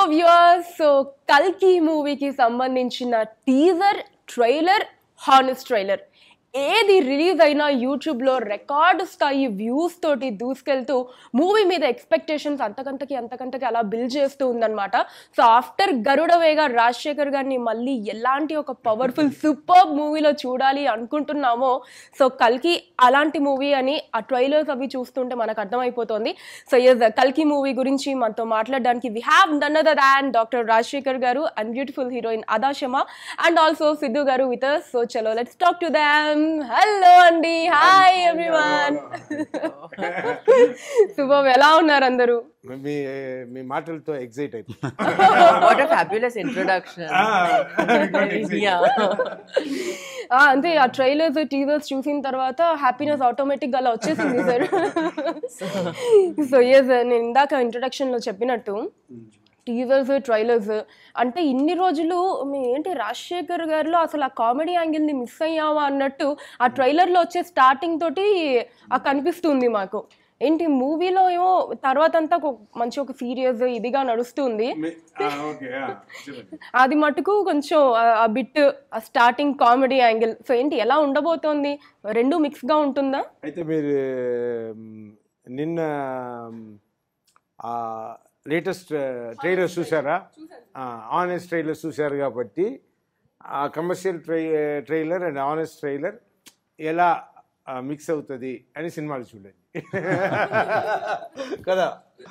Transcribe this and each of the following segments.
Viewers, so కల్కి మూవీకి సంబంధించిన టీజర్, ట్రైలర్, హానెస్ట్ ట్రైలర్ ఏది రిలీజ్ అయినా యూట్యూబ్లో రికార్డు స్థాయి వ్యూస్ తోటి దూసుకెళ్తూ మూవీ మీద ఎక్స్పెక్టేషన్స్ అంతకంతకి అలా బిల్డ్ చేస్తూ ఉందన్నమాట. సో ఆఫ్టర్ గరుడవేగ రాజశేఖర్ గారిని మళ్ళీ ఎలాంటి ఒక పవర్ఫుల్ సూపర్ మూవీలో చూడాలి అనుకుంటున్నామో, సో కల్కి అలాంటి మూవీ అని ఆ ట్రైలర్స్ అవి చూస్తుంటే మనకు అర్థమైపోతుంది. సో ఎస్, కల్కి మూవీ గురించి మనతో మాట్లాడడానికి we have none other than doctor Rajasekhar garu and beautiful heroine అదా Sharma and also Siddhu garu with us. So చలో let's talk to them. Hello అండి, హాయ్ ఎవ్రీవన్. శుభం, ఎలా ఉన్నారు అందరూ? మీ మాటలతో ఎక్సైట్ అయిపోయింది. What a fabulous introduction. Yeah. అంతే, ఆ ట్రైలర్స్ టీజర్స్ చూసిన తర్వాత హ్యాపీనెస్ ఆటోమేటిక్ గా అలా వచ్చేసింది సార్. సో ఎస్, నేను ఇందాక ఇంట్రొడక్షన్ లో చెప్పినట్టు టీజర్స్, ట్రైలర్స్ అంటే ఇన్ని రోజులు ఏంటి రాజశేఖర్ గారిలో అసలు ఆ కామెడీ యాంగిల్ని మిస్ అయ్యావా అన్నట్టు ఆ ట్రైలర్లో వచ్చే స్టార్టింగ్ తోటి కనిపిస్తుంది మాకు. ఏంటి మూవీలో ఏమో తర్వాత అంతా మంచి ఒక సీరియస్ ఇదిగా నడుస్తుంది, అది మటుకు కొంచెం ఆ బిట్ ఆ స్టార్టింగ్ కామెడీ యాంగిల్. సో ఏంటి ఎలా ఉండబోతోంది? రెండు మిక్స్ గా ఉంటుందా? అయితే మీరు నిన్న లేటెస్ట్ ట్రైలర్స్ చూసారా? ఆనెస్ట్ ట్రైలర్స్ చూసారు కాబట్టి ఆ commercial trailer and honest trailer ఎలా మిక్స్ అవుతుంది అని సినిమాలు చూడండి కదా.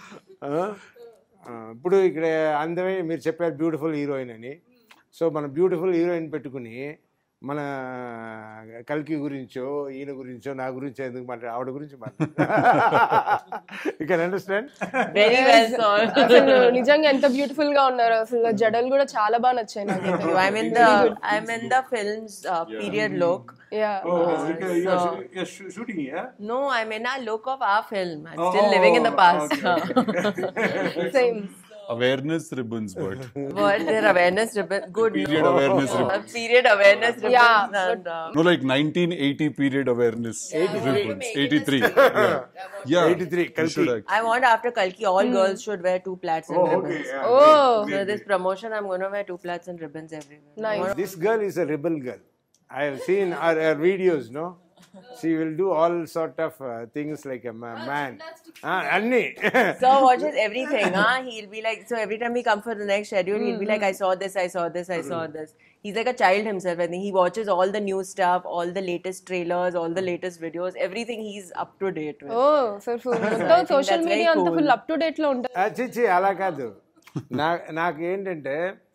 ఇప్పుడు ఇక్కడ అందమే మీరు చెప్పారు బ్యూటిఫుల్ హీరోయిన్ అని. సో మన బ్యూటిఫుల్ హీరోయిన్ పెట్టుకుని మన కల్కి గురించో ఈయన గురించో నా గురించో ఎందుకు మాట్లాడు, ఆవిడ గురించి మాట్లాడు. You can understand. Very well, sir. అసలు నిజంగా ఎంత బ్యూటిఫుల్ గా ఉన్నారు, అసలు జడలు కూడా చాలా బాగా నచ్చాయి నాకు. I'm in the film's period look. Yeah. You're shooting here? No, I'm in a look of our film. I'm still living in the past. Same. Awareness ribbons, but What? Their awareness ribbon. Good. Period awareness ribbon. Period awareness ribbon. Yeah, And, no, like 1980 period awareness ribbons. 83. Yeah. 83. You should actually. I want after Kalki, all girls should wear 2 plaits and ribbons. Oh, So this promotion, I'm going to wear 2 plaits and ribbons everywhere. nice. This girl is a rebel girl. I have seen her videos, no? She will do all sort of things like a man. Anni. So watches everything, He'll be like, so every time we come for the next schedule, he'll be like, I saw this, I saw this, I saw this. He's like a child himself. I think he watches all the new stuff, all the latest trailers, all the latest videos, everything he's up to date with. Oh, so మొత్తం social that's media very అంతా cool. Full up to date లో ఉంటుంది. చిచ్చి అలా కాదు. నాకు ఏంటంటే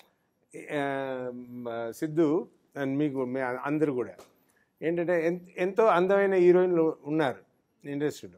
Siddhu and మీకు అందరు కూడా ఏంటంటే ఎంతో అందమైన హీరోయిన్లు ఉన్నారు ఇండస్ట్రీలో.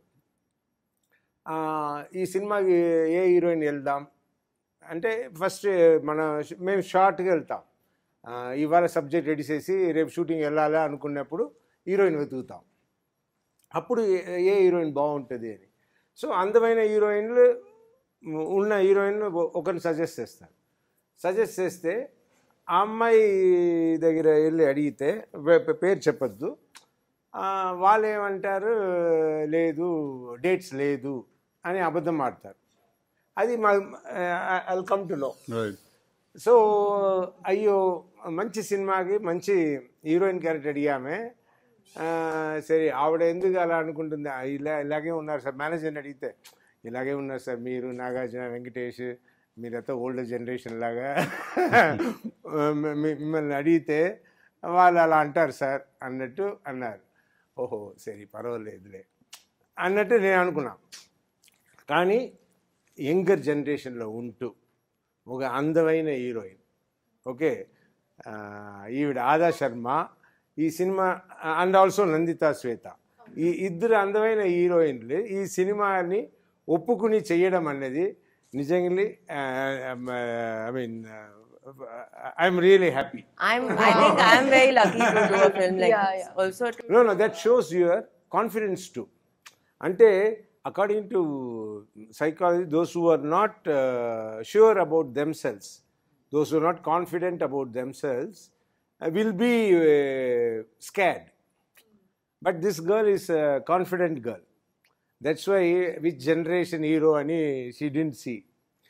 ఈ సినిమాకి ఏ హీరోయిన్ వెళ్దాం అంటే ఫస్ట్ మేము షార్ట్గా వెళ్తాం. ఇవాళ సబ్జెక్ట్ రెడీ చేసి రేపు షూటింగ్ వెళ్ళాలా అనుకున్నప్పుడు హీరోయిన్ వెతుకుతాం. అప్పుడు ఏ హీరోయిన్ బాగుంటుంది అని. సో అందమైన హీరోయిన్లు ఉన్న హీరోయిన్లు ఒకరిని సజెస్ట్ చేస్తారు. సజెస్ట్ చేస్తే ఆ అమ్మాయి దగ్గర వెళ్ళి అడిగితే పేరు చెప్పొద్దు, వాళ్ళు ఏమంటారు లేదు డేట్స్ లేదు అని అబద్ధం ఆడతారు. అది I'll come to know. So అయ్యో మంచి సినిమాకి మంచి హీరోయిన్ క్యారెక్టర్ అడిగామే, సరే ఆవిడ ఎందుకు అలా అనుకుంటుంది, ఇలాగే ఉన్నారు సార్ మేనేజర్ని అడిగితే ఇలాగే ఉన్నారు సార్ మీరు నాగార్జున వెంకటేష్ మీరంతా ఓల్డ్ జనరేషన్ లాగా మిమ్మల్ని అడిగితే వాళ్ళు అలా అంటారు సార్ అన్నట్టు అన్నారు. ఓహో సరే పర్వాలేదులే అన్నట్టు నేను అనుకున్నా. కానీ యంగర్ జనరేషన్లో ఉంటూ ఒక అందమైన హీరోయిన్, ఓకే ఈవిడ ఆదా శర్మ ఈ సినిమా అండ్ ఆల్సో నందితా శ్వేత, ఈ ఇద్దరు అందమైన హీరోయిన్లు ఈ సినిమాని ఒప్పుకుని చేయడం అనేది నిజంగా I mean I'm really happy. I think I'm very lucky to do a film like this. Yeah. Also to No, that shows your confidence too. Ante according to psychology, those who are not sure about themselves, those who are not confident about themselves will be scared. But this girl is a confident girl. That's why which generation hero ani she didn't see.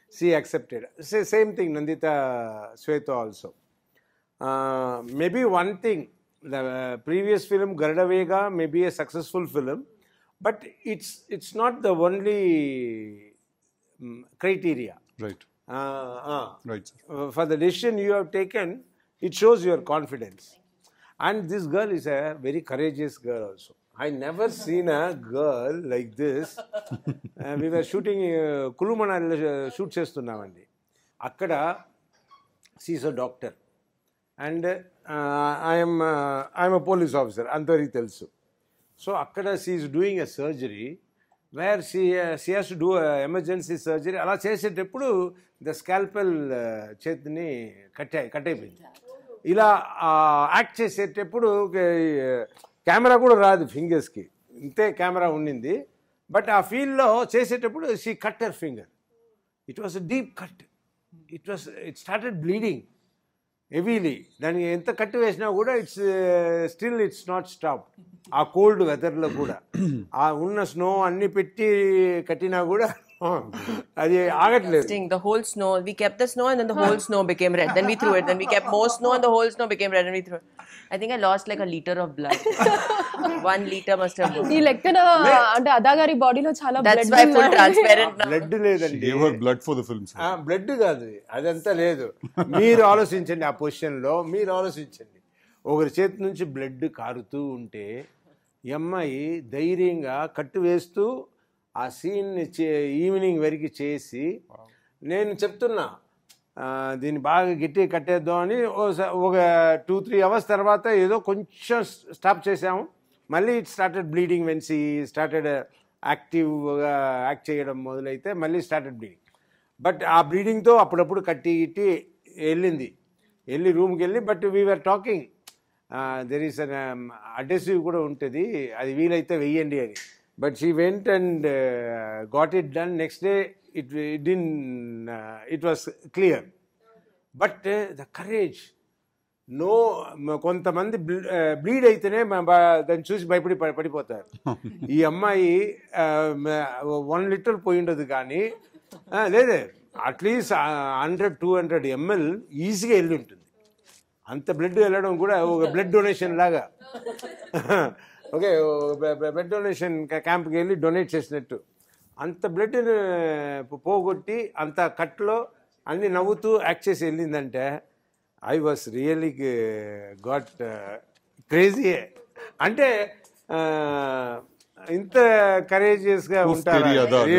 she accepted. Same thing, Nandita Sweta also. Maybe one thing, the previous film Garuda Vega may be a successful film, but it's not the only criteria. Right. Right, sir. For the decision you have taken, it shows your confidence. And this girl is a very courageous girl also. I never seen a girl like this. We were shooting Kulumanal shoot చేస్తున్నామండి. అక్కడ she is a doctor and I am a police officer, అంతవరకు తెలుసు. So అక్కడ she is doing a surgery where she has to do a emergency surgery. అలా చేసేటప్పుడు the scalpel చేతిని కట్టయిపోయింది. ఇలా act చేసేటప్పుడు కెమెరా కూడా రాదు ఫింగర్స్కి, ఇంతే కెమెరా ఉండింది. బట్ ఆ ఫీల్డ్లో చేసేటప్పుడు she cut her finger. It was a deep cut. It started bleeding heavily. దానికి ఎంత కట్టు వేసినా కూడా ఇట్స్ నాట్ స్టాప్. ఆ కోల్డ్ వెదర్లో కూడా ఆ ఉన్న స్నో అన్ని పెట్టి కట్టినా కూడా అది ఆగట్లేదు. The whole snow, we kept the snow and then the whole snow became red. Then we threw it. Then we kept more snow and the whole snow became red and we threw it. I think I lost like a liter of blood. 1 liter must have gone. ఈ లెక్కన అంటే అదాగారి బాడీలో చాలా That's why full transparent now. Blood లేదండి. Gave her blood for the film, sir. Blood కాదు, అదంతా లేదు. మీరు ఆలోచించండి, ఆ పొజిషన్లో మీరు ఆలోచించండి. ఒకరి చేతి నుంచి బ్లడ్ కారుతూ ఉంటే ఈ అమ్మాయి ధైర్యంగా కట్టు వేస్తూ ఆ సీన్ని ఈవినింగ్ వరకు చేసి, నేను చెప్తున్నా దీన్ని బాగా గట్టిగా కట్టేద్దాం అని ఒక 2-3 అవర్స్ తర్వాత ఏదో కొంచెం స్టాప్ చేసాము. మళ్ళీ it started bleeding when she started యాక్టివ్గా యాక్ట్ చేయడం మొదలైతే మళ్ళీ స్టార్టెడ్ బ్లీడింగ్. బట్ ఆ బ్లీడింగ్తో అప్పుడప్పుడు కట్టి వెళ్ళి రూమ్కి వెళ్ళి, but we're talking there is an aggressive కూడా ఉంటుంది, అది వీలైతే వెయ్యండి అని. But she went and got it done. Next day, it was clear. But the courage. No, కొంతమంది బ్లీడ్ అయితేనే దాన్ని చూసి పడిపోతారు. ఈ అమ్మాయి 1 లీటర్ పోయి ఉండదు కానీ లేదే, అట్లీస్ట్ 100-200 ml ఈజీగా వెళ్ళి ఉంటుంది. అంత బ్లడ్ వెళ్ళడం కూడా ఒక బ్లడ్ డొనేషన్ లాగా. ఓకే, బ్లడ్ డొనేషన్ క్యాంప్కి వెళ్ళి డొనేట్ చేసినట్టు అంత బ్లడ్ పోగొట్టి అంత కట్లో అన్ని నవ్వుతూ యాక్ట్ చేసి వెళ్ళిందంటే I was really got crazy. అంటే ఇంత కరేజియస్గా ఉంటారా?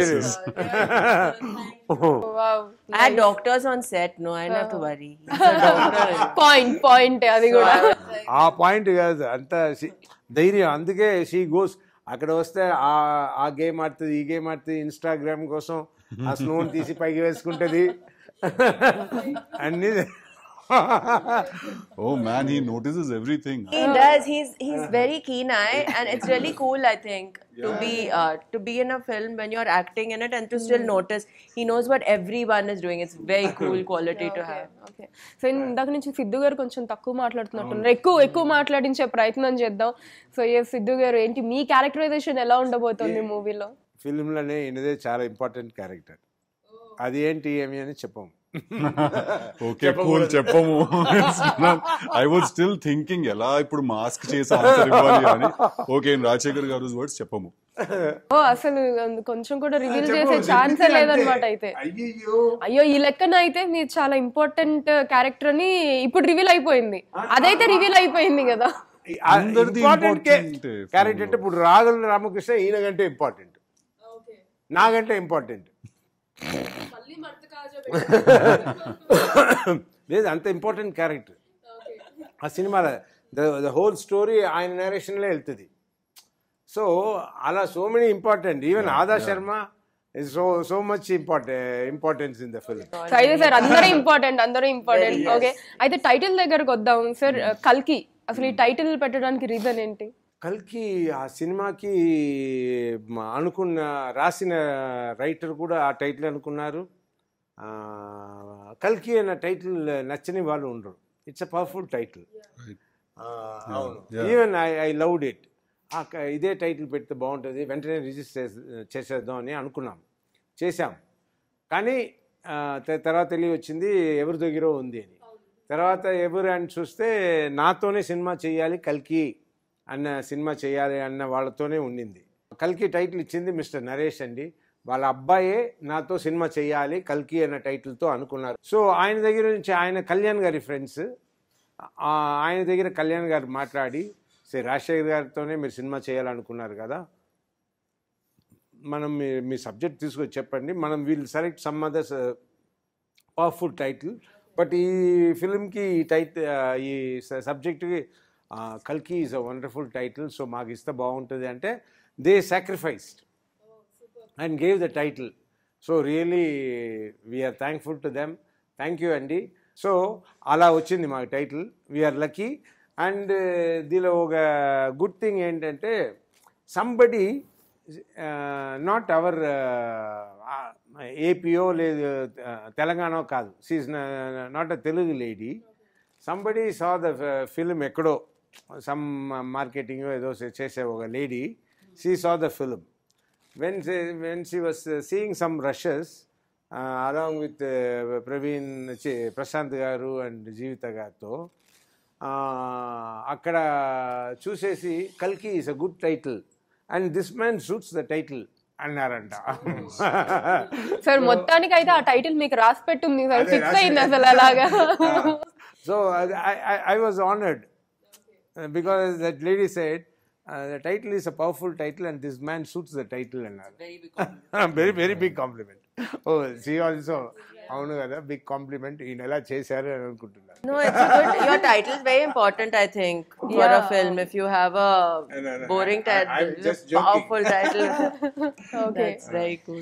I had doctors on set, no, I don't have to worry. Point అది కూడా ఆ పాయింట్ కాదు, అంత ధైర్యం. అందుకే షీ గోస్. అక్కడ వస్తే ఆ గేమ్ ఆడుతుంది, ఈ గేమ్ ఆడుతుంది, ఇన్స్టాగ్రామ్ కోసం ఆ స్నోని తీసి పైకి వేసుకుంటుంది అన్ని. Oh man, he notices everything. He does. He's very keen eye, and it's really cool, I think, to be in a film when you're acting in it and to still notice. He knows what everyone is doing. It's very cool quality to have. Okay. So ఇందాక నుంచి సిద్ధు గారు కొంచెం తక్కువ మాట్లాడుతున్నట్టున్నారు. ఎక్కువ మాట్లాడించే ప్రయత్నం చేద్దాం. So Siddhu గారు, ఏంటి మీ క్యారెక్టరైజేషన్ ఎలా ఉండబోతుంది మూవీలో? ఫిల్మ్లోనే ఈయనదే చాలా ఇంపార్టెంట్ క్యారెక్టర్. అది ఏంటి ఏమి అని చెప్పము. ఓకే కూల్, చెప్పము. ఐ వాజ్ స్టిల్ థింకింగ్ ఎలా ఇప్పుడు మాస్క్ చేసి ఆన్సర్ ఇవ్వాలి అని. ఓకే, రాజశేఖర్ గారు వర్డ్స్ చెప్పము. అసలు కొంచెం కూడా రివీల్ చేసే ఛాన్సే లేదనమాట. అయితే అయ్యో, ఈ లెక్కన అయితే మీరు చాలా ఇంపార్టెంట్ క్యారెక్టర్ అని ఇప్పుడు రివీల్ అయిపోయింది. అదైతే రివీల్ అయిపోయింది కదా. ఇంపార్టెంట్ క్యారెక్టర్ అంటే ఇప్పుడు రాఘవ రామకృష్ణ ఈయన కంటే ఇంపార్టెంట్, నాకంటే ఇంపార్టెంట్ లేదు, అంత ఇంపార్టెంట్ క్యారెక్టర్ ఆ సినిమాలో. ద హోల్ స్టోరీ ఆయన నరేషన్లో వెళ్తుంది. సో అలా so many important, even Adah Sharma is so much importance in the film. అయితే సార్ అందరూ ఇంపార్టెంట్. ఓకే, అయితే టైటిల్ దగ్గరకు వద్దాం సార్. కల్కి, అసలు ఈ టైటిల్ పెట్టడానికి రీజన్ ఏంటి? కల్కి ఆ సినిమాకి రాసిన రైటర్ కూడా ఆ టైటిల్ అనుకున్నారు. కల్కి అన్న టైటిల్ నచ్చని వాళ్ళు ఉండరు. It's a powerful title. అవును, ఈవెన్ ఐ లవ్డ్ ఇట్. ఇదే టైటిల్ పెడితే బాగుంటుంది, వెంటనే రిజిస్టర్ చేసేద్దాం అని అనుకున్నాం, చేశాం. కానీ తర్వాత తెలియ వచ్చింది ఎవరి దగ్గర ఉంది అని. తర్వాత ఎవరు అని చూస్తే నాతోనే సినిమా చేయాలి కల్కి అన్న సినిమా చేయాలి అన్న వాళ్ళతోనే ఉండింది. కల్కి టైటిల్ ఇచ్చింది మిస్టర్ నరేష్ అండి. వాళ్ళ అబ్బాయే నాతో సినిమా చేయాలి కల్కి అన్న టైటిల్తో అనుకున్నారు. సో ఆయన దగ్గర నుంచి ఆయన కళ్యాణ్ గారి ఫ్రెండ్స్, ఆయన దగ్గర కళ్యాణ్ గారు మాట్లాడి రాజశేఖర్ గారితోనే మీరు సినిమా చేయాలనుకున్నారు కదా, మనం మీ సబ్జెక్ట్ తీసుకొచ్చి చెప్పండి, మనం will select some others powerful title, but ఈ ఫిల్మ్కి ఈ సబ్జెక్ట్కి కల్కి is a wonderful title, so మాకు ఇస్తే బాగుంటుంది అంటే they sacrificed and gave the title. So really we're thankful to them. Thank you అండి. సో అలా వచ్చింది మాకు టైటిల్, వీఆర్ లక్కీ. అండ్ దీనిలో ఒక గుడ్ థింగ్ ఏంటంటే సంబడి నాట్ అవర్ ఏపీఓ లేదు తెలంగాణ కాదు, she's not a Telugu lady, somebody saw the film ఎక్కడో సమ్ మార్కెటింగ్ ఏదో చేసే ఒక lady, she saw the film. when she was seeing some rushes along with Prashanth garu and Jeevitha గారితో, అక్కడ చూసేసి కల్కి is a good title and this man suits the title అన్నారంట. Sir మొత్తానికి అయితే ఆ టైటిల్ మీకు రాసి పెట్టుంది సార్, ఫిక్స్ అయింది అసలు అలాగా. So I was honored because that lady said the title is a powerful title and this man suits the title అన్నారు. very big compliment. Oh, she also అవును కదా, బిగ్ కాంప్లిమెంట్ ఈయన ఎలా చేశారు అని అనుకుంటున్నారు. No, it's a good. Your title is very important, I think, for a film. If you have a boring title, I'm just joking. powerful title, Okay. that's very cool.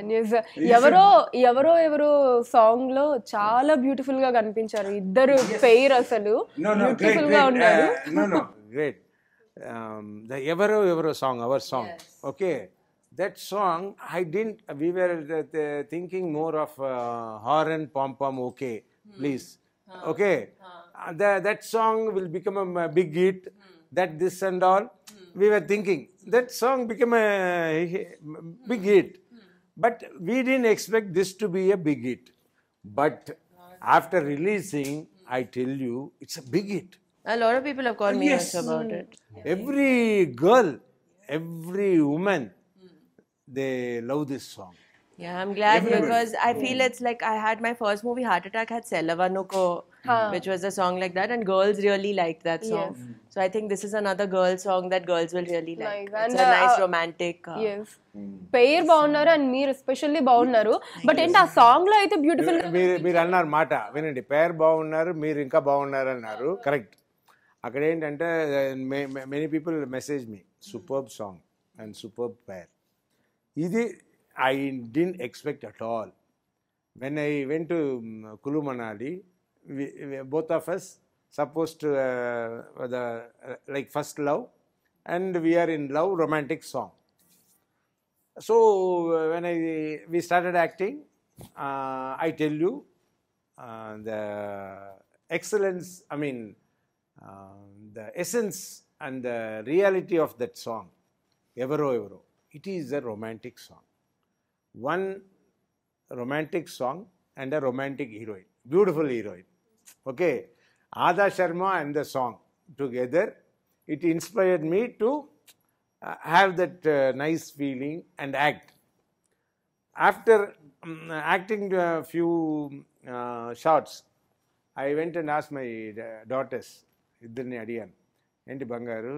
ఎవరో song లో చాలా beautiful గా కనిపించారు ఇద్దరు pair, అసలు beautiful గా ఉన్నారు. Great. The ఎవరో song, our song. Okay. That song, we were thinking more of horn, pom-pom, okay, please. Okay. That song will become a big hit, that this and all. We were thinking. That song became a big hit. But we didn't expect this to be a big hit. But after releasing, I tell you, it's a big hit. A lot of people have called me also about it. Every girl, every woman, they love this song. Yeah, I'm glad because I feel it's like I had my first movie, Heart Attack, had Selavanuko, which was a song like that, and girls really liked that song. Yes. So I think this is another girl song that girls will really like. Nice. It's And, a nice romantic. Pair బాగున్నారు and మీరు especially బాగున్నారు. But ఏంటి ఆ song లో అయితే beautiful. మీరు అన్నారు మాట వినండి, పేర్ బాగున్నారు, మీరు ఇంకా బాగున్నారు అన్నారు, కరెక్ట్. అక్కడ ఏంటంటే many people message me superb song and superb pair. ఇది I didn't expect at all. When I went to Kulu Manali, both of us supposed to like first love, and we are in love romantic song. So when we started acting, I tell you the excellence, I mean the essence and the reality of that song, Evaro Evaro, it is a romantic song. One romantic song and a romantic heroine, beautiful heroine. Okay, Ada Sharma and the song together, it inspired me to have that nice feeling and act. After acting a few shots, I went and asked my daughters, ఇద్దరిని అడిగాను, ఏంటి బంగారు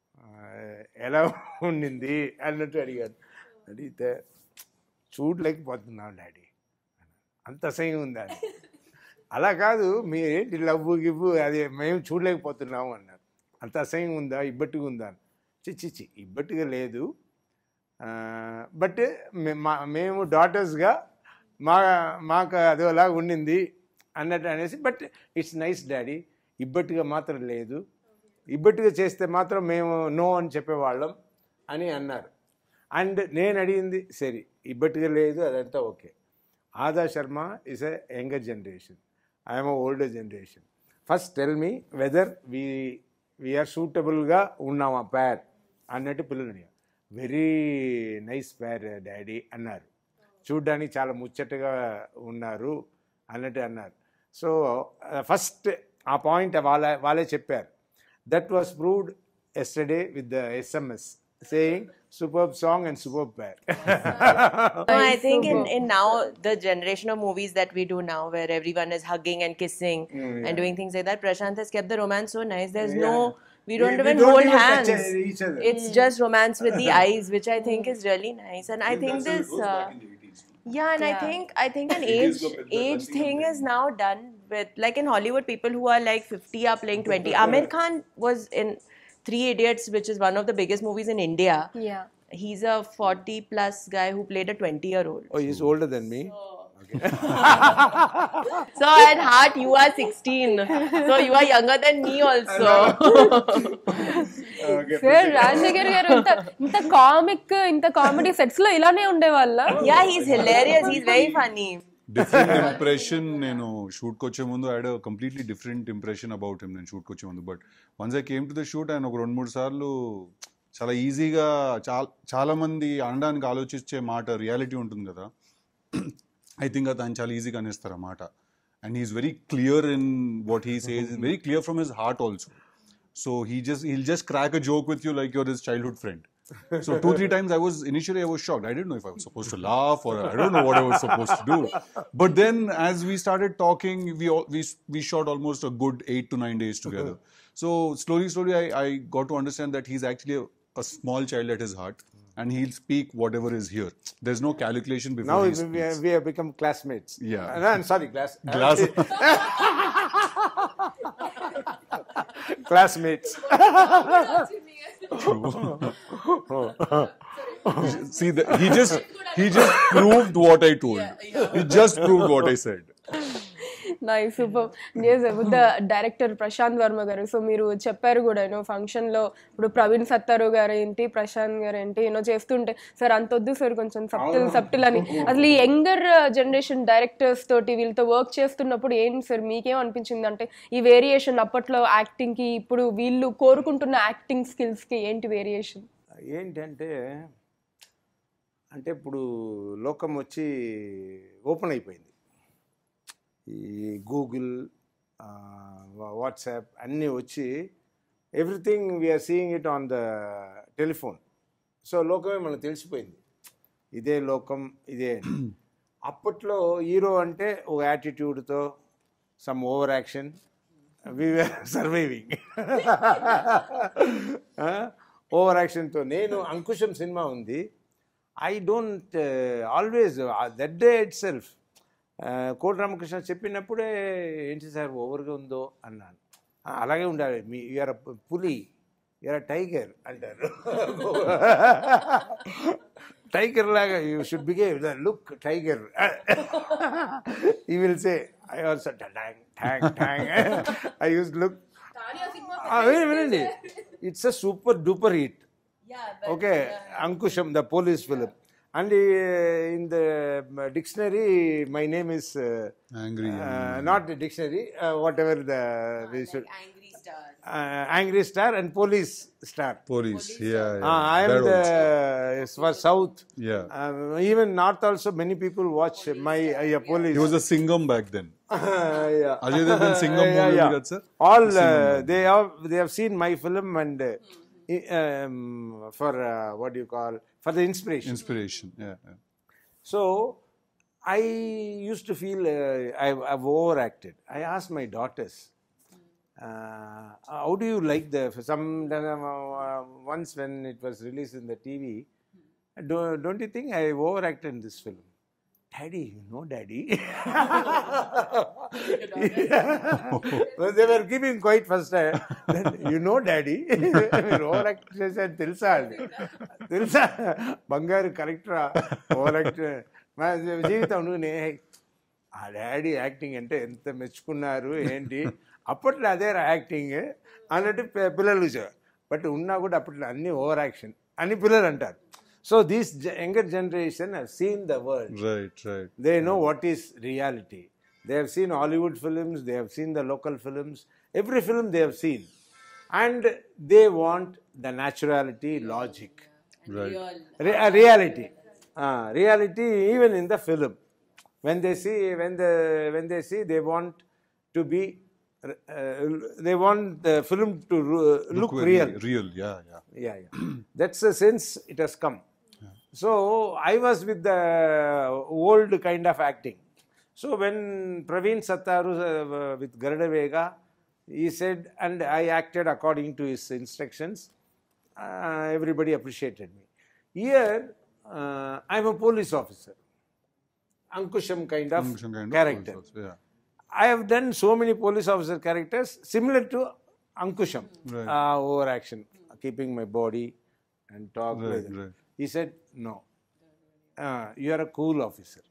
ఎలా ఉండింది అన్నట్టు అడిగాను. అడిగితే చూడలేకపోతున్నాం daddy, అంత అసహ్యం ఉందా? అలా కాదు, మీరేంటి లవ్వు గివ్వు అది మేము చూడలేకపోతున్నాము అన్నారు. అంత అసహ్యం ఉందా, ఇబ్బట్టుగా ఉందా? చిచ్చి ఇబ్బట్టుగా లేదు, బట్ మేము డాటర్స్గా మాకు అదోలా ఉండింది అన్నట్టు అనేసి, బట్ ఇట్స్ నైస్ డాడీ, ఇబ్బట్టుగా మాత్రం లేదు, ఇబ్బట్టుగా చేస్తే మాత్రం మేము నో అని చెప్పేవాళ్ళం అని అన్నారు. అండ్ నేను అడిగింది సరే ఇబ్బట్టుగా లేదు అదంతా okay. Adah Sharma is a younger generation, I'm older generation. First tell me whether we're సూటబుల్గా ఉన్నామా పేర్ అన్నట్టు పిల్లలు అడిగారు. వెరీ నైస్ పేర్ డాడీ అన్నారు. చూడ్డానికి చాలా ముచ్చటగా ఉన్నారు అన్నట్టు అన్నారు. సో ఫస్ట్ ఆ పాయింట్ వాళ్ళే చెప్పారు. That was proved yesterday with the SMS saying superb song and superb pair. No, I think in now the generation of movies that we do now, where everyone is hugging and kissing and doing things like that, Prashant has kept the romance so nice. There's no, we don't even hold hands. Each other. It's just romance with the eyes, which I think is really nice. And I think this, yeah, and I think an age thing is now done with, like in Hollywood, people who are like 50 are playing 20. Amir Khan was in Three Idiots, which is one of the biggest movies in India. Yeah. He's a 40 plus guy who played a 20-year-old. Oh, he's older than me. So at heart you are 16. So you are younger than me also. Sir Rajasekhar garu ఇంత comic ఇంత comedy sets లో ఇలానే ఉండేవాళ్ళ? Yeah, he's hilarious. He's very funny. Different impression. నేను షూట్కి వచ్చే ముందు I had completely different impression about him నేను షూట్కి వచ్చే ముందు. But once I came to the shoot ఆయన ఒక 2-3 సార్లు చాలా ఈజీగా చాలా మంది అనడానికి ఆలోచించే మాట రియాలిటీ ఉంటుంది కదా, ఐ థింక్ అది ఆయన చాలా ఈజీగా అనేస్తారు ఆ మాట. And he's very clear in what he says, very clear from his heart also. So he'll just crack a joke with you like you're his childhood friend. So 2-3 times initially I was shocked. I didn't know if I was supposed to laugh or I don't know what I was supposed to do. But then as we started talking, we shot almost a good 8 to 9 days together. So slowly I got to understand that he's actually a small child at his heart and he'll speak whatever is here. There's no calculation before Now he speaks. we have become classmates. Yeah. No, I'm sorry, Glass. classmates. See, he just proved what I told. He just proved what I said. Nice, super. With the director Prashanth Varma garu. So మీరు చెప్పారు కూడా function లో ఇప్పుడు ప్రవీణ్ సత్తారు గారు ఏంటి, ప్రశాంత్ గారు ఏంటి చేస్తుంటే sir అంతొద్దు సార్ కొంచెం సబ్టిల్ అని. అసలు ఈ యంగర్ జనరేషన్ డైరెక్టర్స్ తోటి వీళ్ళతో వర్క్ చేస్తున్నప్పుడు ఏంటి సార్ మీకేం అనిపించింది? అంటే ఈ వేరియేషన్ అప్పట్లో యాక్టింగ్ కి ఇప్పుడు వీళ్ళు కోరుకుంటున్న యాక్టింగ్ స్కిల్స్ కి ఏంటి వేరియేషన్? ఏంటంటే ఇప్పుడు లోకం వచ్చి ఓపెన్ అయిపోయింది. ఈ గూగుల్, వాట్సాప్ అన్నీ వచ్చి everything we're seeing it on the telephone. So లోకమే మనకు తెలిసిపోయింది, ఇదే లోకం ఇదే. అప్పట్లో హీరో అంటే ఒక యాటిట్యూడ్తో some over action, we're surviving over యాక్షన్తో. నేను అంకుశం సినిమా ఉంది, I don't always that day itself Kodi Ramakrishna చెప్పినప్పుడే ఏంటి సార్ ఓవర్గా ఉందో అన్నాను. అలాగే ఉండాలి, మీ యూఆర్ పులి, యూఆర్ టైగర్ అంటారు. టైగర్ లాగా you should behave, look tiger. He will say I also ట్యాంగ్ ట్యాంగ్ ట్యాంగ్. I use look. వినండి, it's a super duper hit. Okay, Ankusam the police film. And in the dictionary, my name is Angry. Not the dictionary. Whatever the we should. Like Angry Star. Angry Star and Police Star. Police. Yeah. I am for South. Yeah. Even North also. Many people watch my Police. He was a Singham back then. Yeah. Ajay Devgan Singham movie got sir. All they have seen my film and for what do you call, for the inspiration. Yeah. So I used to feel I've overacted. I asked my daughters, how do you like once when it was released in the TV, don't you think I overacted in this film? Daddy, you know Daddy. They were giving quite first time. You know Daddy. మీరు ఓవరాక్ట్ చేసేది తెలుసా అండి? తెలుసా బంగారు కరెక్టరా ఓవరాక్ట్ జీవితం నువ్వు ఆ daddy acting అంటే ఎంత మెచ్చుకున్నారు ఏంటి, అప్పట్లో అదే యాక్టింగ్ అన్నట్టు పిల్లలు చూసారు. బట్ ఉన్నా కూడా అప్పట్లో అన్ని ఓవర్ యాక్షన్ అని పిల్లలు అంటారు. So this younger generation have seen the world. Right. They know what is reality. They have seen Hollywood films, they have seen the local films, every film they have seen. And they want the naturality, logic. Right. Reality. reality even in the film. When they see, they want to be, they want the film to look very real. Real, yeah. Yeah. That's the sense it has come. So I was with the old kind of acting. So when Praveen Sattaru with Garuda Vega, he said, and I acted according to his instructions, everybody appreciated me. Here, I'm a police officer, Ankusham kind of Some kind of character. also, yeah. I have done so many police officer characters similar to Ankusham. Right. Overaction, keeping my body and talk. Right, right. He said, no, you are a cool officer.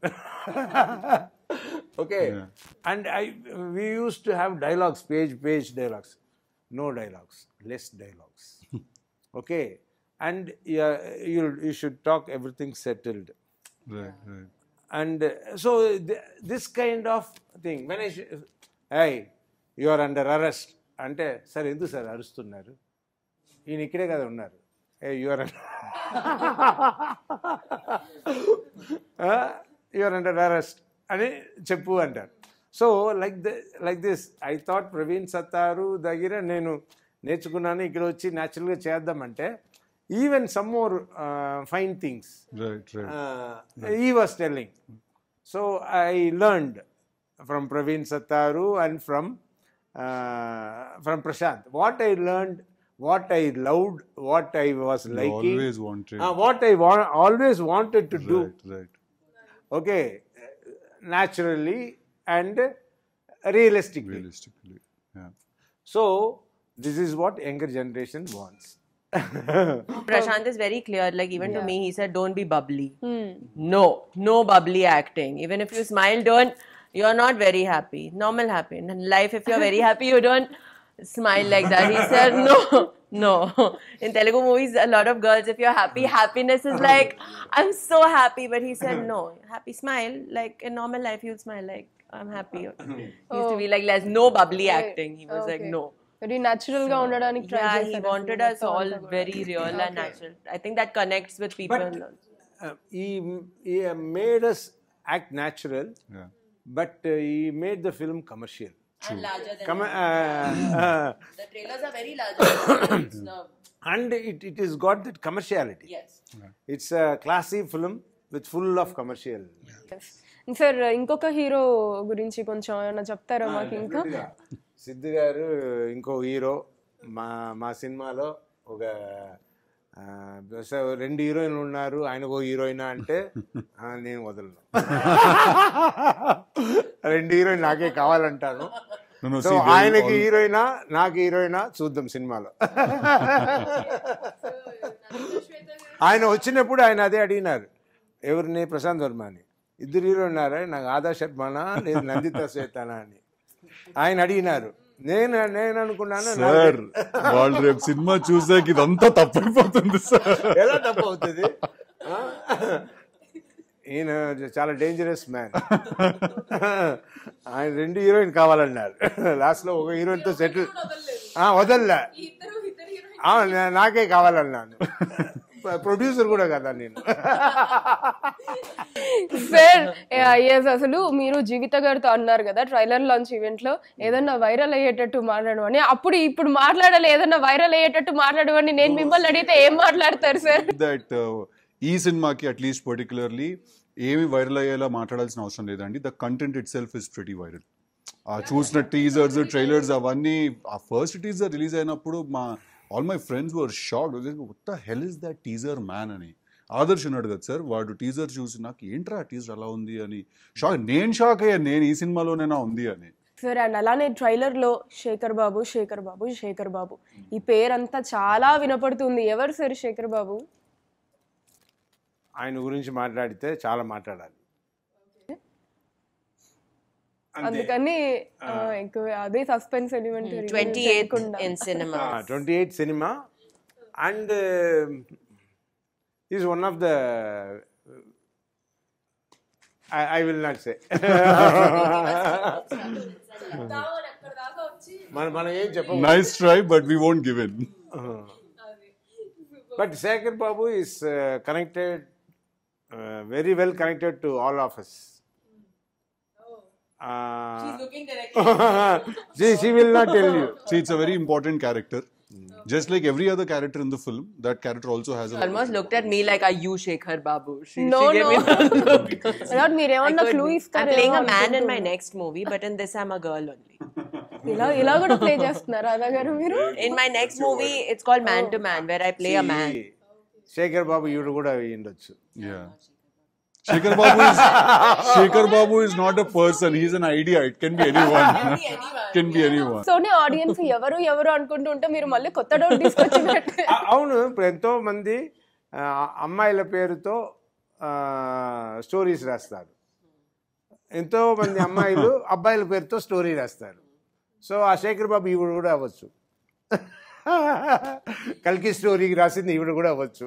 Okay. Yeah. And we used to have dialogues, page dialogues. No dialogues, less dialogues. Okay. And you should talk everything settled. Right. And so this kind of thing, when I hey, you are under arrest అంటే sir ఎందుకు sir అరుస్తున్నారు, ఈయన ఇక్కడే కదా ఉన్నారు, hey you are under arrest అని చెప్పు అంటారు. So like this I thought Praveen Sattaru దగ్గర నేను నేర్చుకున్నాను, ఇక్కడ వచ్చి న్యాచురల్గా చేద్దామంటే even some more fine things Right. he was telling. So I learned from Praveen Sattaru and from Prashant. What I learned, what I loved, what I was liking, Always wanted. what I always wanted to do. Right. Okay, naturally and realistically. Realistically, yeah. So this is what younger generation wants. Prashant is very clear. Like even to me, he said, "Don't be bubbly. No bubbly acting. Even if you smile, you're not very happy. Normal happy. In life, if you're very happy, you don't smile like that." He said, "No. In Telugu movies, a lot of girls, if you're happy, happiness is like, I'm so happy." But he said, "No, happy smile. Like in normal life, you'll smile like I'm happy." He used to be like, "There's no bubbly acting." He was like, "No." Very natural గా ఉండడానికి try Yeah, he చేశారు. wanted us all very real and natural. I think that connects with people. He made us act natural, Yeah. but he made the film commercial. And larger than the trailers are very larger. And it has got that commerciality. Yes. It's a classy film with full of commercial. Sir ఇంకొక hero గురించి కొంచెం ఏమైనా చెప్తారా మాకు ఇంకా? సిద్ధు గారు ఇంకో hero మా సినిమాలో ఒక రెండు హీరోయిన్లు ఉన్నారు, ఆయనకు ఓ హీరోయిన్ అంటే నేను వదలను. రెండు హీరోయిన్ నాకే కావాలంటాను. No, సో see, ఆయనకి హీరోయినా నాకు హీరోయినా చూద్దాం సినిమాలో. ఆయన వచ్చినప్పుడు ఆయన అదే అడిగినారు, ఎవరిని? ప్రశాంత్ వర్మ అని. ఇద్దరు హీరో ఉన్నారా, నాకు ఆదా శర్మనా లేదు నందిత శ్వేతనా అని ఆయన అడిగినారు. నేను అనుకున్నాను సార్ వాళ్ళు రేపు సినిమా చూసాక ఇదంతా తప్పైపోతుంది సార్. ఎలా తప్పు అవుతుంది? ఈయన చాలా డేంజరస్ మ్యాన్. ఆయన రెండు హీరోయిన్ కావాలన్నారు, లాస్ట్ లో ఒక హీరోయిన్ తో సెటిల్ వదల్లా, నాకే కావాలన్నాను. ప్రొడ్యూసర్ కూడా కదా నేను. సార్ అసలు మీరు జీవిత గారితో అన్నారు కదా ట్రైలర్ లాంచ్ ఈవెంట్ లో ఏదన్నా వైరల్ అయ్యేటట్టు మాట్లాడమని, ఇప్పుడు మాట్లాడాలి ఏదన్నా వైరల్ అయ్యేటట్టు మాట్లాడమని నేను మిమ్మల్ని అడిగితే ఏం మాట్లాడతారు సార్? దట్ ఈ సినిమాకి అట్లీస్ట్ పర్టికులర్లీ ఏమి వైరల్ అయ్యేలా మాట్లాడాల్సిన అవసరం లేదండి. The content itself is pretty viral. చూసిన టీజర్స్ ట్రైలర్స్ అవన్నీ, ఆ ఫస్ట్ టీజర్ రిలీజ్ అయినప్పుడు all my friends were shocked. What the hell is that teaser man అని. ఆదర్శ్ ఉన్నాడు కదా సార్, వాడు టీజర్ చూసి నాకు ఏంట్రా టీజర్ అలా ఉంది అని షాక్. నేను షాక్ అయ్యా, నేను ఈ సినిమాలోనేనా ఉంది అని. సార్ అండ్ అలానే ట్రైలర్ లో శేఖర్ బాబు ఈ పేరంతా చాలా వినపడుతుంది. ఎవరు సార్ శేఖర్ బాబు? ఆయన గురించి మాట్లాడితే చాలా మాట్లాడాలి, అందుకని ఎక్కువ అదే suspense element. 28th in cinema. 28 cinema, and is one of the I will not say. మనం ఏం చెప్పం. Nice try but we won't give in. But Shekhar Babu is connected very well connected to all of us. She will not tell you. See, it's a very important character. Just like every other character in the film, that character also has a... Almost looked at me like, are you Shekhar Babu? No, she gave no. me a look. Not మీరేమన్నా I could clue be. I'm ఇస్తారేమో playing a man in my next movie, but in this I'm a girl only. ఇలా కూడా play చేస్తున్నారు అదా గారు మీరు. In my next movie, it's called Man to Man, where I play a man. Shekhar బాబు ఈవిడ కూడా ఉండొచ్చు. Yeah. Shekhar Babu is not a person, he's an idea. It can be anyone. Can be anyone. సోనీ audience ఎవరు అనుకుంటూ ఉంటే మీరు మళ్ళీ కొత్త డౌట్ తీసుకొచ్చినట్టు. అవును, ఇప్పుడు ఎంతో మంది అమ్మాయిల పేరుతో స్టోరీస్ రాస్తారు, ఎంతో మంది అమ్మాయిలు అబ్బాయిల పేరుతో స్టోరీ రాస్తారు. సో ఆ శేఖర్ బాబు ఈవిడ కూడా అవ్వచ్చు. కల్కి స్టోరీకి రాసింది ఈవిడ కూడా అవ్వచ్చు.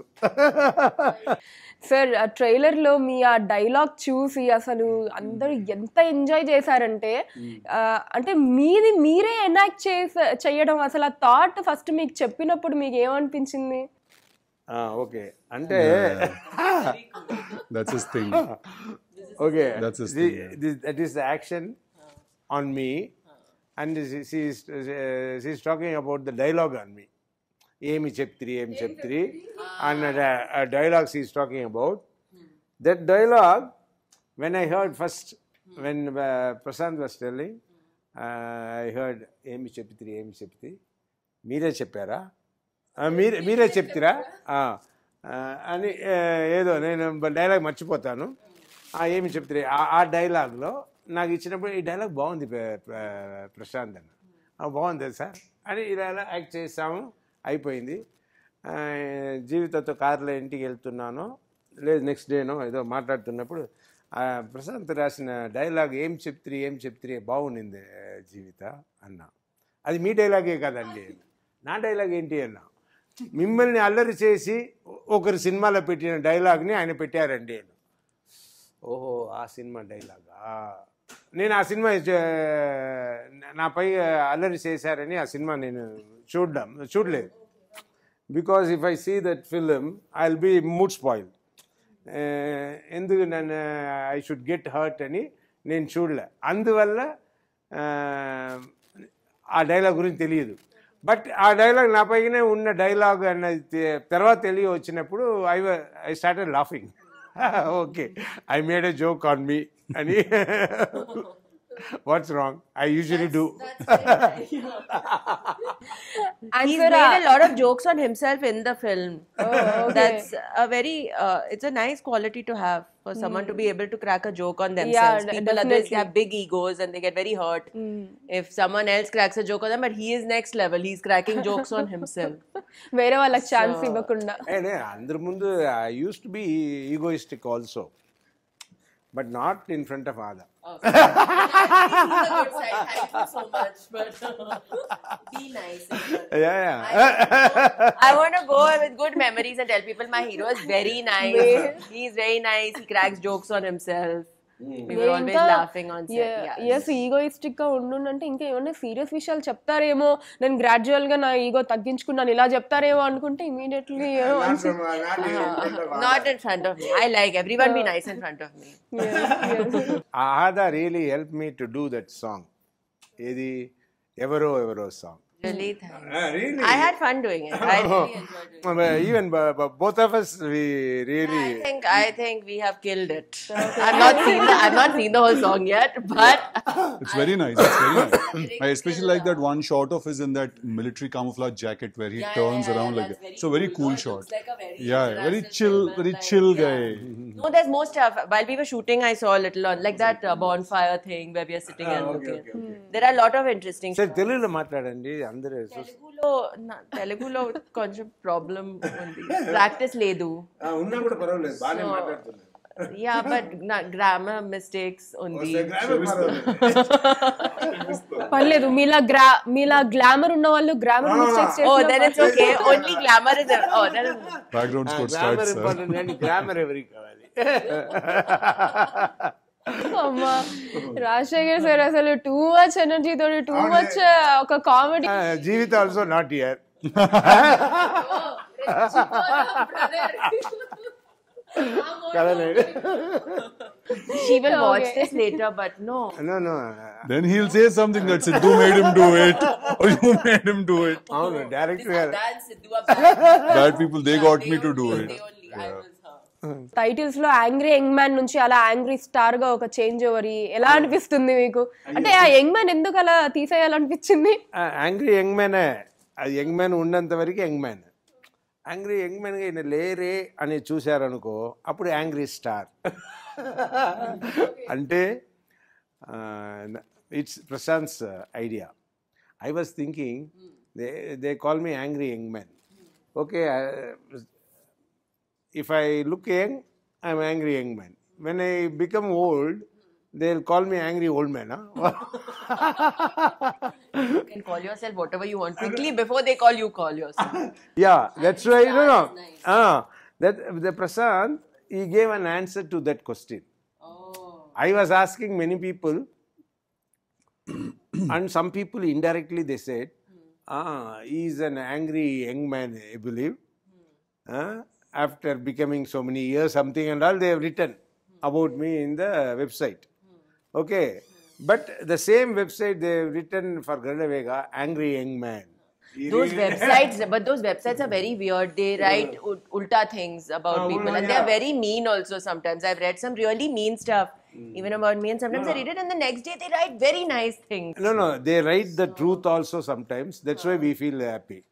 సార్ ఆ ట్రైలర్లో మీ ఆ డైలాగ్ చూసి అసలు అందరూ ఎంత ఎంజాయ్ చేశారంటే, అంటే మీరే ఎనాక్ట్ చేయడం, అసలు ఆ థాట్ ఫస్ట్ మీకు చెప్పినప్పుడు మీకు ఏమనిపించింది? ఓకే అంటే That's his thing. Okay, That's his thing. that is the action on me, and she is talking about the dialogue on me. ఏమి చెప్తిరి and a dialogue she is talking about. That dialogue, when I heard first, when Prashant was telling, I heard ఏమి చెప్తిరి మీరే చెప్పారా, మీరే చెప్తిరా అని ఏదో నేను dialogue మర్చిపోతాను. ఏమి చెప్తిరి ఆ డైలాగ్లో నాకు ఇచ్చినప్పుడు ఈ డైలాగ్ బాగుంది ప్రశాంత్ అన్న, బాగుంది సార్ అని ఇలా యాక్ట్ చేసాము. అయిపోయింది. జీవితంతో కారులో ఇంటికి వెళ్తున్నాను, లేదు నెక్స్ట్ డేనో ఏదో మాట్లాడుతున్నప్పుడు ప్రశాంత్ రాసిన డైలాగ్ ఏం చెప్తిరి బాగుండింది జీవిత అన్న. అది మీ డైలాగే కదండి, నా డైలాగ్ ఏంటి అన్నా. మిమ్మల్ని అల్లరి చేసి ఒకరి సినిమాలో పెట్టిన డైలాగ్ని ఆయన పెట్టారండి. ఓహో, ఆ సినిమా డైలాగా, నేను ఆ సినిమా నాపై అల్లరి చేశారని ఆ సినిమా నేను చూడలేదు. Because if I see that film I will be mood spoil. ఎందుకు నన్ను ఐ షుడ్ గెట్ హర్ట్ అని నేను చూడలే. అందువల్ల ఆ డైలాగ్ గురించి తెలియదు. బట్ ఆ డైలాగ్ నా పైనే ఉన్న డైలాగ్ అన్నది తర్వాత తెలియ వచ్చినప్పుడు I started laughing. Okay, I made a joke on me అని. What's wrong? I usually do. He's made a lot of jokes on himself in the film. Oh, okay. That's a very, it's a nice quality to have for someone to be able to crack a joke on themselves. Yeah, People others have big egos and they get very hurt if someone else cracks a joke on them, but he is next level. He's cracking jokes on himself. వేరే వాళ్ళకి chance ఇవ్వకుండా. అందరి ముందు I used to be egoistic also, but not in front of Ada. Oh, he's a good side. Thank you so much, but be nice. Yeah. I want to go with good memories and tell people my hero is very nice. He's very nice. He cracks jokes on himself. We were always laughing on set. Yes, egoistic గా ఉండుంటే ఇంకా ఏమన్నా serious విషయాలు చెప్తారేమో, నేను gradual గా నా ego తగ్గించుకున్నాను ఇలా చెప్తారేమో అనుకుంటే immediately Not in front of me. I like everyone be nice in front of me. Ada really helped me to do that song. Edi evaro song. Really, thanks. Really? I had fun doing it. I really enjoyed it. Even both of us, we really. I think we have killed it. I've not seen the whole song yet, but It's very nice. It's very nice. I especially like that one shot of his in that military camouflage jacket where he turns around like that. So very cool shot. it's like a Very chill guy. No, there's more stuff. While we were shooting, I saw a little on like that bonfire thing where we are sitting and looking. There are a lot of interesting సరే stuff. తెలుగులో మాట్లాడండి అందరూ. తెలుగులో కొంచెం problem ఉంది, practice లేదు. ఉన్నా కూడా పర్వాలేదు, బాగానే మాట్లాడుతున్నారు. Yeah, but grammar mistakes ఉంది. పర్లేదు, మీలా గ్లామర్ ఉన్న వాళ్ళు grammar mistakes Oh, then it's okay. Only glamour is then Background score starts. Grammar ఎవరికి కావాలి? అమ్మా, రాజశేఖర్ సార్ అసలు టూ మచ్ ఎనర్జీ తోటి టూ మచ్ ఒక comedy. Jeevitha also not here. కదనండి. She will watch Okay. this later, but no. No. Then he'll say something that Sidhu made him do it, or you made him do it. అవును director garu Bad people, they got me to do it. Titles లో angry young man నుంచి అలా angry star గా ఒక change over ఎలా అనిపిస్తుంది మీకు? అంటే ఆ యంగ్ మ్యాన్ ఎందుకు అలా తీసేయాలనిపించింది? Angry young మ్యానే. అది యంగ్ మ్యాన్ ఉన్నంత వరకు యంగ్ మ్యాన్. యాంగ్రీ యంగ్ మ్యాన్గా ఈయన లేరే అని చూశారనుకో, అప్పుడు యాంగ్రీ స్టార్. అంటే it's Prashanth's idea. I was thinking they call me angry young man. Okay, if I look young, I'm angry young man. When I become old, they'll call me angry old man. Huh? You can call yourself whatever you want. Quickly, before they call you, call yourself. Yeah, that's why, no. That the Prasant, he gave an answer to that question. I was asking many people, and some people indirectly they said, he is an angry young man, I believe. After becoming so many years, something and all, they have written about me in the website. Okay, but the same website they have written for Garuda Vega, angry young man. Those websites, but those websites are very weird. They write ulta things about people, and they are very mean also sometimes. I've read some really mean stuff, even about me, and sometimes I read it, and the next day they write very nice things. No, they write the truth also sometimes. That's why we feel happy.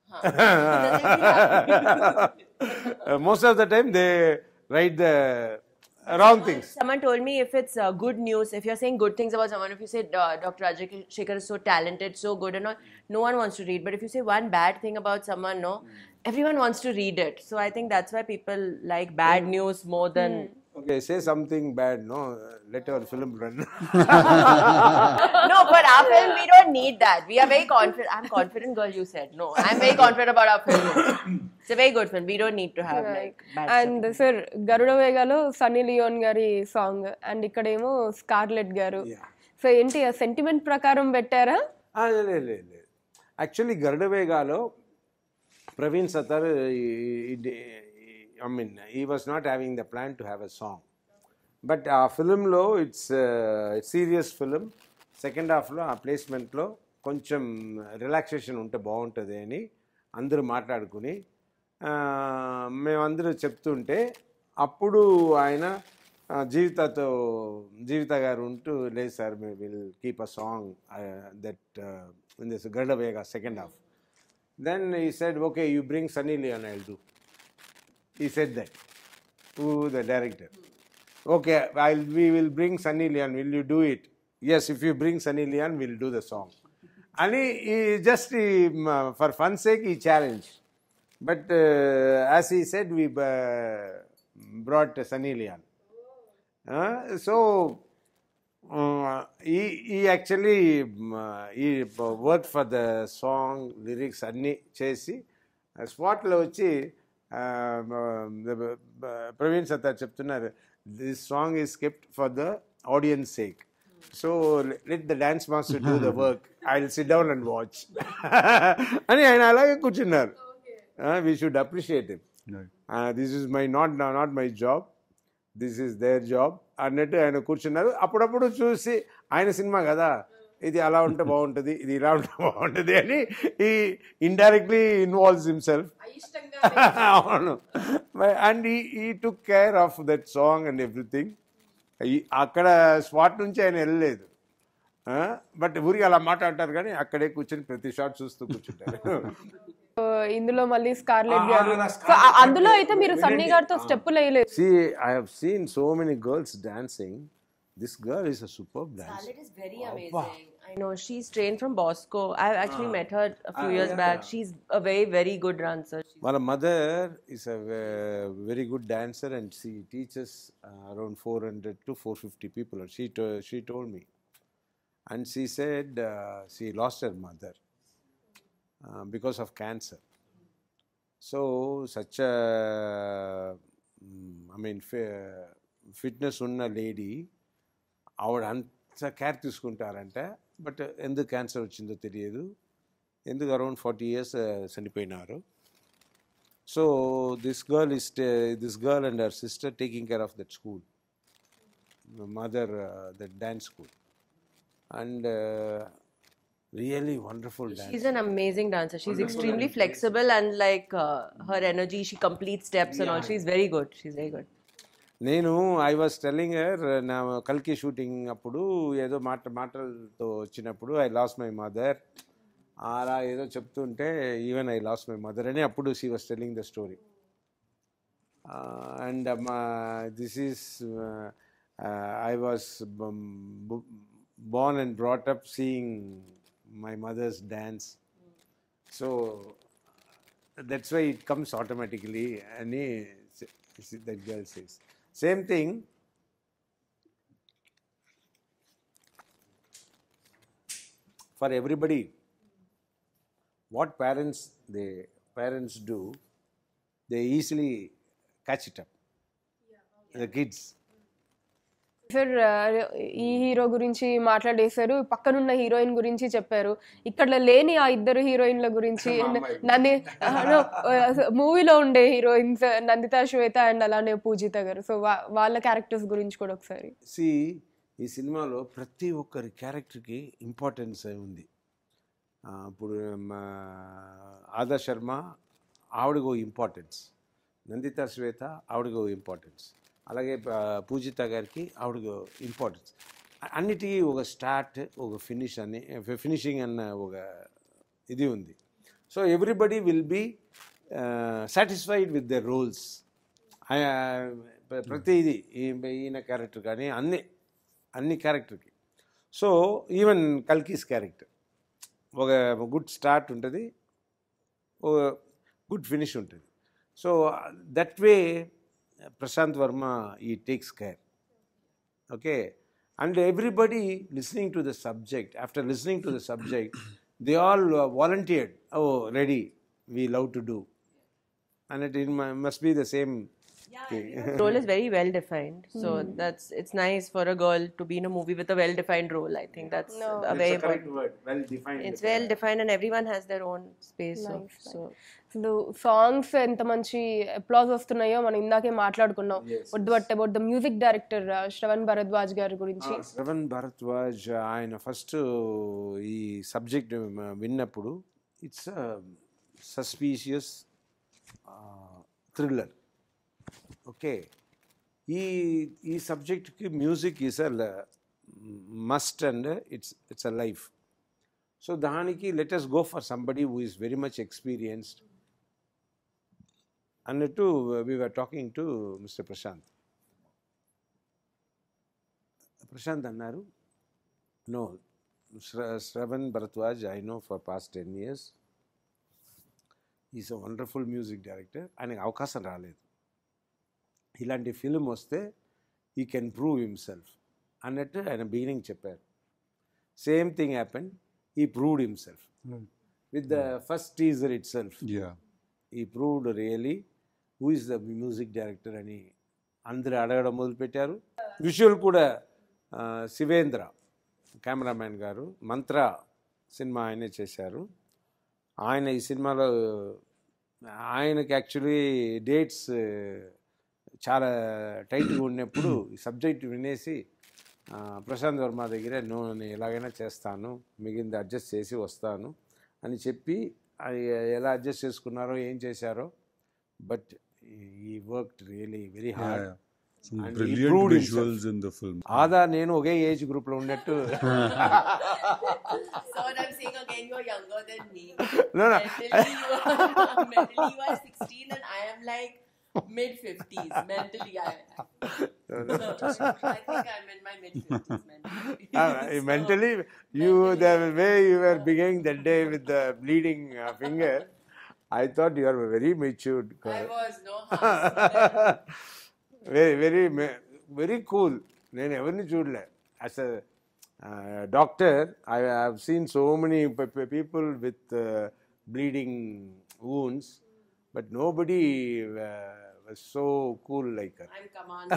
Most of the time they write the wrong things. Someone told me if it's good news, if you're saying good things about someone, if you say Dr. Rajashekar is so talented, so good and all, no one wants to read. But if you say one bad thing about someone, no, everyone wants to read it. So I think that's why people like bad news more than... Okay, say something bad, no? Let our film run. No, but our film, we don't need that. We are very confident. I'm confident, girl, you said. No, I'm very confident about our film. It's a very good film. We don't need to have like bad and sir Garuda వేగాలో Sunny Leone గారి song and ఇక్కడేమో Scarlett garu. So ఏంటి ఆ sentiment ప్రకారం పెట్టారా? లేదు. Actually Garuda వేగాలో Praveen Sattar, I mean, he was not having the plan to have a song. But ఆ ఫిలింలో ఇట్స్ సీరియస్ ఫిలిం. సెకండ్ హాఫ్లో ఆ ప్లేస్మెంట్లో కొంచెం రిలాక్సేషన్ ఉంటే బాగుంటుంది అని అందరూ మాట్లాడుకుని మేమందరూ చెప్తుంటే అప్పుడు ఆయన జీవిత గారు ఉంటూ, లేదు sir may will keep a song that in this Garuda Vega second half. Then he said, okay, you bring Sunny Leon, I'll do. He said that to the director. Okay, we will bring Sunny Leon. Will you do it? Yes, if you bring Sunny Leon, we'll do the song. And he just, for fun's sake, he challenged. But as he said, we brought Sunny Leon. So he actually he worked for the song, lyrics, anni chesi spot lo vachi Praveen Sattar చెప్తున్నారు, this song is kept for the audience sake, so let the dance master do the work, I will sit down and watch అని ఆయన అలాగే కూర్చున్నారు. We should appreciate him. This is my not my job, this is their job అన్నట్టు ఆయన కూర్చున్నారు. అప్పుడప్పుడు చూసి ఆయన సినిమా కదా, ఇది అలా ఉంటే బాగుంటుంది, ఇది ఇలా ఉంటే బాగుంటుంది అని ఈ ఇండైరెక్ట్లీ ఇన్వాల్వ్స్ హిమ్సెల్ఫ్. అవును, and he took care of that song and everything. అక్కడ స్పాట్ నుంచి ఆయన వెళ్ళలేదు, బట్ ఊరికి అలా మాట్లాడతారు కానీ అక్కడే కూర్చొని ప్రతి షాట్ చూస్తూ కూర్చుంటారు. ఇందులో మళ్ళీ స్కార్లెట్ గారు, అందులో అయితే మీరు సన్నీ గారితో స్టెప్పులు వేయలేదు. See, I have seen so many girls dancing. This girl is a superb dancer. Scarlett is very amazing. I know, she's trained from Bosco. I've actually met her a few years back. She's a very, very good dancer. My mother is a very good dancer and she teaches around 400 to 450 people. She told me. And she said she lost her mother because of cancer. So such a, fitness unna lady, ఆవిడ అంత care తీసుకుంటారంట. But ఎందుకు cancer వచ్చిందో తెలియదు, ఎందుకు around 40 years చనిపోయినారు. So this girl and her sister taking care of that school, the mother, the dance school, and really wonderful dance. She's an amazing dancer. She's extremely flexible and like her energy, she completes steps and all. She's very good. She's very good. నేను I was telling her నా కల్కి shooting అప్పుడు ఏదో మాటలతో వచ్చినప్పుడు I lost my mother అలా ఏదో చెప్తుంటే even I lost my mother అని అప్పుడు she was telling the story and this is I was born and brought up seeing my mother's dance, so that's why it comes automatically. And that girl says same thing. For everybody, what parents do, they easily catch it up. The kids. Sir ఈ hero గురించి మాట్లాడేశారు, పక్కనున్న heroine గురించి చెప్పారు, ఇక్కడ లేని ఆ ఇద్దరు హీరోయిన్ల గురించి మూవీలో ఉండే హీరోయిన్స్ నందితా శ్వేత అండ్ అలానే పూజిత గారు, సో వాళ్ళ క్యారెక్టర్స్ గురించి కూడా ఒకసారి. ఈ సినిమాలో ప్రతి ఒక్కరి క్యారెక్టర్కి ఇంపార్టెన్స్ ఉంది. ఇప్పుడు ఆదా శర్మ ఆవిడకు ఇంపార్టెన్స్, నందితా శ్వేత ఆవిడకు ఇంపార్టెన్స్, అలాగే పూజిత గారికి ఆవిడకు ఇంపార్టెన్స్. అన్నిటికీ ఒక స్టార్ట్, ఒక ఫినిషింగ్ అన్న ఒక ఇది ఉంది. So everybody will be satisfied with the roles. ప్రతిదీ ఈయన క్యారెక్టర్ కానీ అన్ని క్యారెక్టర్కి. సో ఈవెన్ కల్కీస్ క్యారెక్టర్ ఒక గుడ్ స్టార్ట్ ఉంటుంది, ఒక గుడ్ ఫినిష్ ఉంటుంది. So that way Prashant Verma, he takes care. Okay, and everybody listening to the subject, after listening to the subject, they all volunteered. Oh, ready, we love to do, and it must be the same. The role is very well defined, so it's nice for a girl to be in a movie with a well defined role. I think that's a very important word. Well defined. It's well defined, and everyone has their own space. So songs ఎంత మంచి applause వస్తున్నాయో మనం ఇందాకే మాట్లాడుకున్నాం. But about the music director Shravan Bharadwaj గారి గురించి. శ్రవణ్ భరద్వాజ్ ఆయన first ఈ సబ్జెక్ట్ విన్నప్పుడు ఇట్స్ సస్పీషియస్ థ్రిల్లర్. ఓకే, ఈ సబ్జెక్ట్కి music is a must and it's a life. So దానికి let us go for somebody who is very much experienced అన్నట్టు we were talking to Mr. Prashant. Prashant అన్నారు, no, Shravan Bharadwaj I know for past 10 years. Is a wonderful music director. ఆయనకు అవకాశం రాలేదు. ఇలాంటి film వస్తే ఈ can prove himself అన్నట్టు ఆయన బిగినింగ్ చెప్పారు. Same thing happen. He proved himself with the first teaser itself. He proved really who is the music director అని అందరూ అడగడం మొదలుపెట్టారు. విజువల్ కూడా శివేంద్ర కెమెరామ్యాన్ గారు మంత్ర సినిమా ఆయనే చేశారు. ఆయన ఈ సినిమాలో ఆయనకి యాక్చువల్లీ డేట్స్ చాలా టైట్గా ఉన్నప్పుడు ఈ సబ్జెక్ట్ వినేసి ప్రశాంత్ వర్మ దగ్గర నేను ఎలాగైనా చేస్తాను, మిగిలింది అడ్జస్ట్ చేసి వస్తాను అని చెప్పి ఎలా అడ్జస్ట్ చేసుకున్నారో ఏం చేశారో, బట్ ఈ వర్క్డ్ రియలీ వెరీ హార్డ్. ఆదా నేను ఒకే ఏజ్ గ్రూప్ లో ఉన్నట్టు. mid-50s mentally. I think I'm in my mid-50s mentally. Mentally, the way you were beginning that day with the bleeding finger, I thought you are very matured. I was, no. Very cool. నేను ఎవరిని చూడలే. As a doctor, I have seen so many people with bleeding wounds, but nobody so cool like I'm commando.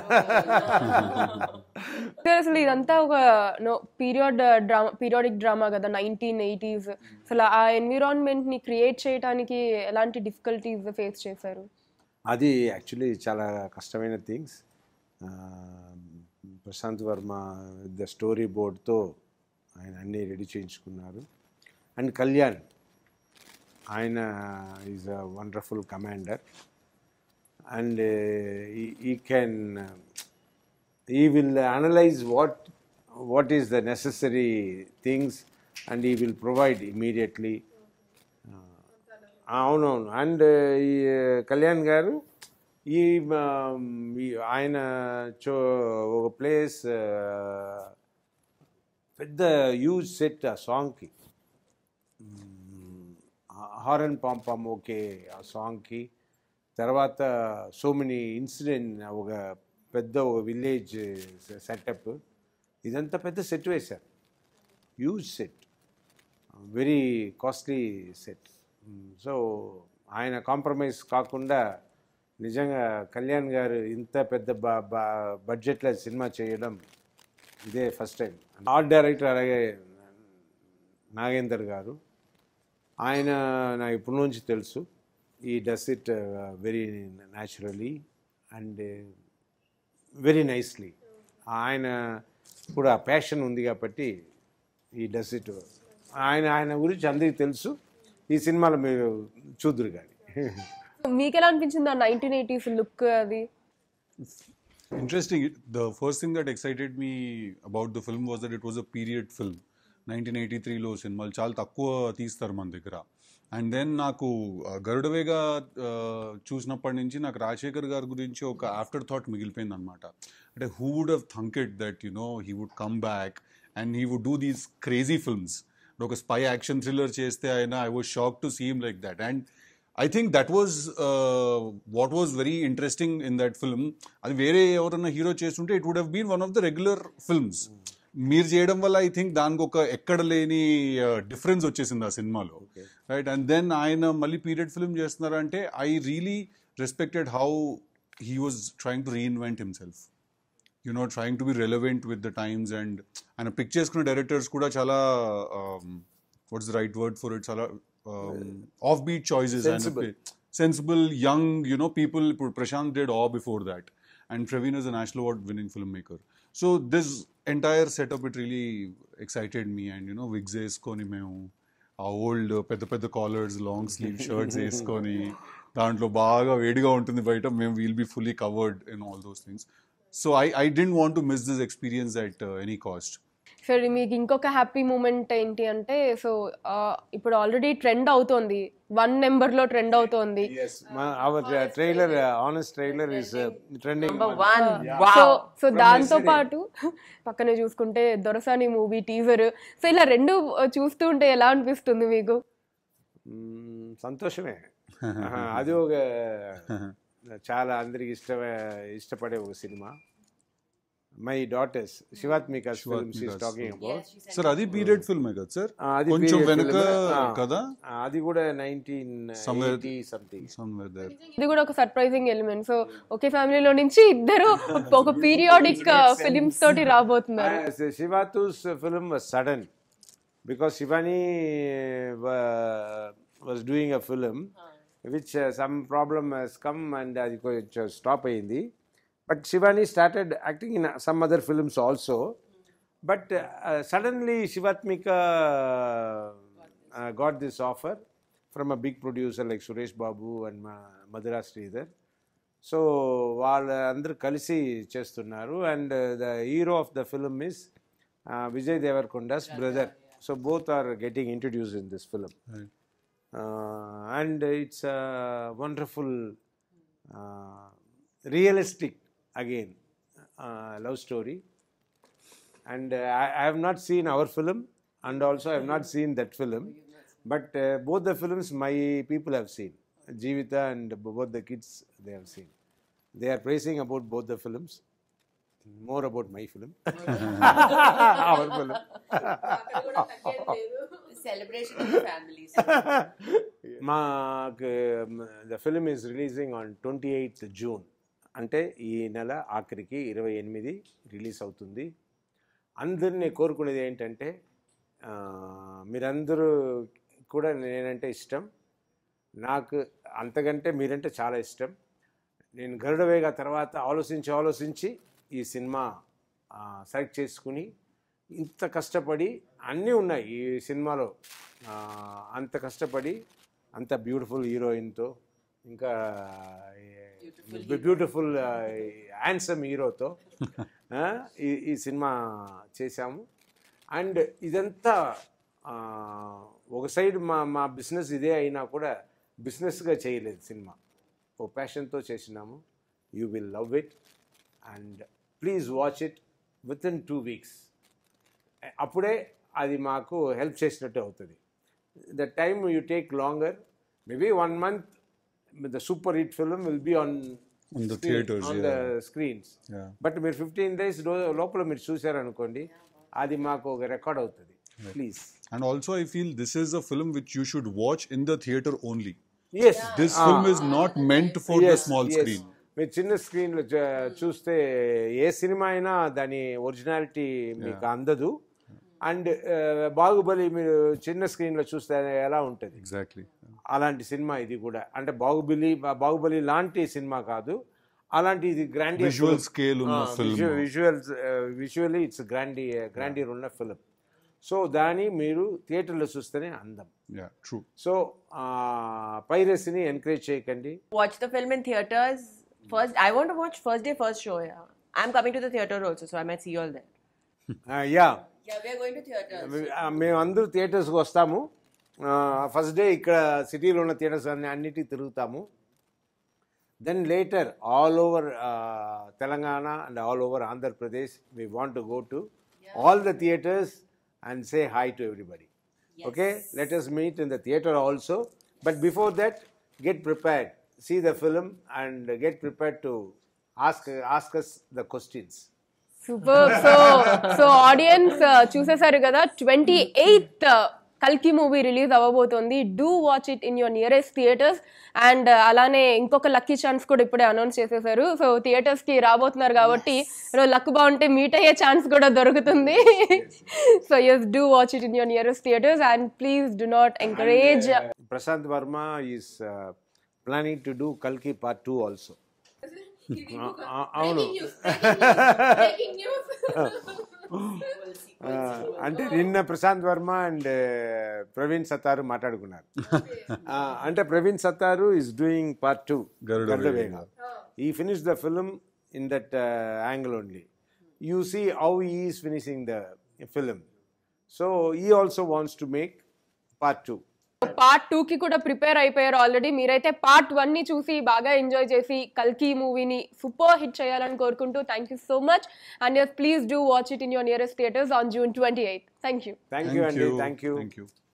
అసలు ఇదంతా ఒక periodic drama కదా 1980s. అసలు ఆ environment ని క్రియేట్ చేయడానికి ఎలాంటి డిఫికల్టీస్ ఫేస్ చేశారు? అది యాక్చువల్లీ చాలా కష్టమైన things. Prashant Varma the story బోర్డ్తో ఆయన అన్నీ రెడీ చేయించుకున్నారు. అండ్ కళ్యాణ్, ఆయన is a wonderful commander. And he will analyze what is the necessary things and he will provide immediately. అవునవును. అండ్ ఈ కళ్యాణ్ గారు ఆయన ఒక ప్లేస్ పెద్ద హ్యూజ్ సెట్ ఆ సాంగ్కి, హారన్ పాంపామ్ ఓకే ఆ సాంగ్కి. తర్వాత సో మెనీ ఇన్సిడెంట్, ఒక విలేజ్ సెటప్, ఇదంతా పెద్ద సెట్ వేశారు. Huge set, very costly set. So ఆయన కాంప్రమైజ్ కాకుండా నిజంగా కళ్యాణ్ గారు ఇంత పెద్ద బడ్జెట్లో సినిమా చేయడం ఇదే ఫస్ట్ టైం. ఆర్ట్ డైరెక్టర్ అలాగే నాగేందర్ గారు, ఆయన నాకు ఇప్పటి నుంచి తెలుసు. He does it very naturally and very nicely. ఆయన కూడా ప్యాషన్ ఉంది కాబట్టి ఈ డస్ ఇట్. ఆయన గురించి అందరికీ తెలుసు. ఈ సినిమాలో మీరు చూదురు కానీ. మీకు ఎలా అనిపించింది ఆ 1980s లుక్? అది Interesting. The first thing that excited me about the film was that it was a period film. 1983లో సినిమాలు చాలా తక్కువ తీస్తారు మన దగ్గర. అండ్ దెన్ నాకు గరుడవేగా చూసినప్పటి నుంచి నాకు రాజశేఖర్ గారి గురించి ఒక ఆఫ్టర్ థాట్ మిగిలిపోయింది అనమాట. అంటే who would have thunked that he would come back and he would do these crazy films. ఒక స్పై యాక్షన్ థ్రిల్లర్ చేస్తే అయినా I was shock to see him like that. And I think that was what was very interesting in that film. అది వేరే ఎవరైనా hero చేస్తుంటే it would have been one of the regular films. మీరు చేయడం వల్ల I think దానికి ఒక ఎక్కడ లేని డిఫరెన్స్ వచ్చేసింది ఆ సినిమాలో, రైట్? అండ్ దెన్ ఆయన మళ్ళీ పీరియడ్ ఫిల్మ్ చేస్తున్నారంటే I really respected how he was trying to reinvent himself, trying to be relevant with the times. And ఆయన పిక్ చేసుకున్న డైరెక్టర్స్ కూడా చాలా what's the right word for it, చాలా offbeat choices. Sensible young people. Prashant did Awe before that, and Praveen is a national award winning filmmaker. So this entire setup, it really excited me. And wigs eskoni memu aa old pedda collars, long sleeve shirts eskoni dantlo baga vediga untundi baita mem will be fully covered in all those things. So I didn't want to miss this experience at any cost. సరే, మీకు ఇంకొక happy moment ఏంటి అంటే, so ఇప్పుడు already trend అవుతోంది, 1 నెంబర్లో trend అవుతోంది. Trailer, honest trailer is trending Number 1. So దాంతో పాటు పక్కనే చూసుకుంటే దొరసాని మూవీ టీజర్. సో ఇలా రెండు చూస్తూ ఉంటే ఎలా అనిపిస్తుంది మీకు? సంతోషమే. అది ఒక చాలా అందరికి ఇష్టపడే ఒక సినిమా. My daughters Shivathmika films is talking about. Sir అది పీరియడ్ ఫిల్మే కదా సార్? అది కొంచెం వెనక కదా, అది కూడా 1980 సంథింగ్. ఇది కూడా ఒక సర్ప్రైజింగ్ ఎలిమెంట్. సో ఒకే ఫ్యామిలీలో నుంచి ఇద్దరు ఒక పీరియాడిక్ ఫిలిమ్స్ తోటి రాబోతున్నారు. శివాతుస్ film was sudden because Shivani was doing a film which some problem has come and అది కొంచెం స్టాప్ అయింది. But Shivani started acting in some other films also. But suddenly Shivatmika got this offer from a big producer like Suresh Babu and Madhura Sridhar. So వాళ్ళందరూ కలిసి చేస్తున్నారు. And the hero of the film is Vijay Devarkonda's brother. So both are getting introduced in this film. Right. And it's a wonderful, realistic, again, love story. And I have not seen our film, and also I have not seen that film. But both the films my people have seen. Jeevita and both the kids, they have seen. They are praising about both the films. More about my film. Our film. Celebration of the families. మాకు the film is releasing on 28th June. అంటే ఈ నెల ఆఖరికి 28 release అవుతుంది. అందరినీ కోరుకునేది ఏంటంటే మీరందరూ కూడా నేనంటే ఇష్టం, నాకు అంతకంటే మీరంటే చాలా ఇష్టం. నేను గరుడవేగ తర్వాత ఆలోచించి ఈ సినిమా సెలెక్ట్ చేసుకుని ఇంత కష్టపడి అన్నీ ఉన్నాయి ఈ సినిమాలో, అంత కష్టపడి అంత బ్యూటిఫుల్ హీరోయిన్తో ఇంకా బ్యూటిఫుల్ హ్యాండ్సమ్ హీరోతో ఈ సినిమా చేశాము. అండ్ ఇదంతా ఒక సైడ్ మా బిజినెస్ ఇదే అయినా కూడా బిజినెస్గా చేయలేదు సినిమా, ఓ ప్యాషన్తో చేసినాము. You will love it and please watch it within 2 weeks. అప్పుడే అది మాకు హెల్ప్ చేసినట్టు అవుతుంది. The time you take longer, maybe 1 month the super hit film will be on the theaters, on the screens. But మీరు 15 days లోపల మీరు చూసారనుకోండి, అది మాకు ఒక రికార్డ్ అవుతుంది. Please. And also I feel this is a film which you should watch in the theater only. Yes. This film is not meant for the small screen. మీరు చిన్న స్క్రీన్లో చూస్తే ఏ సినిమా అయినా దాని ఒరిజినాలిటీ మీకు అందదు. అండ్ బాహుబలి మీరు చిన్న స్క్రీన్లో చూస్తే ఎలా ఉంటుంది, ఎగ్జాక్ట్లీ అలాంటి సినిమా ఇది కూడా. అంటే బాహుబలి లాంటి సినిమా కాదు, అలాంటి ఇది గ్రాండీ విజువల్ స్కేల్ ఉన్న ఫిల్మ్, విజువల్లీ ఇట్స్ గ్రాండీర్ ఉన్న ఫిల్మ్. సో దాన్ని మీరు థియేటర్లో చూస్తేనే అందం. ట్రూ. సో పైరసీని ఎంకరేజ్ చేయకండి. Watch the film in theaters. First, I want to watch first day, first show. Yeah, I'm coming to the theater also, so I might see you all there. Yeah, We are going to theaters. మేము అందరూ థియేటర్స్కి వస్తాము. First day ఇక్కడ సిటీలో ఉన్న theatres అన్నిటికీ తిరుగుతాము. Then later all over Telangana and all over Andhra Pradesh we want to go to all the theatres and say hi to everybody. Yes. Okay, let us meet in the theater also, but before that get prepared, see the film and get prepared to ask us the questions. Super. So audience చూసేసారు కదా, 28th కల్కి movie release అవ్వబోతోంది. Do watch it in your nearest theatres. And అలానే ఇంకొక lucky chance కూడా ఇప్పుడే announce చేసేసారు. So థియేటర్స్కి రాబోతున్నారు కాబట్టి లక్ బాగుంటే మీట్ అయ్యే ఛాన్స్ కూడా దొరుకుతుంది. So yes, do watch it in your nearest theatres and please do not encourage. Prashant Verma is planning to do Kalki Part 2 also. అవును. అంటే నిన్న ప్రశాంత్ వర్మ అండ్ ప్రవీణ్ సత్తారు మాట్లాడుకున్నారు. అంటే Praveen Sattaru is doing Part 2 Garudavega. He finished the film in that angle only. You see how he is finishing the film. So he also wants to make Part 2. Part 2కి కూడా prepare అయిపోయారు already. మీరైతే Part 1ని చూసి బాగా enjoy చేసి కల్కి మూవీని సూపర్ హిట్ చేయాలని కోరుకుంటూ thank you so much. And please do watch it in your nearest theatres on June 28th. Thank you. Thank you, Andy. Thank you. Thank you.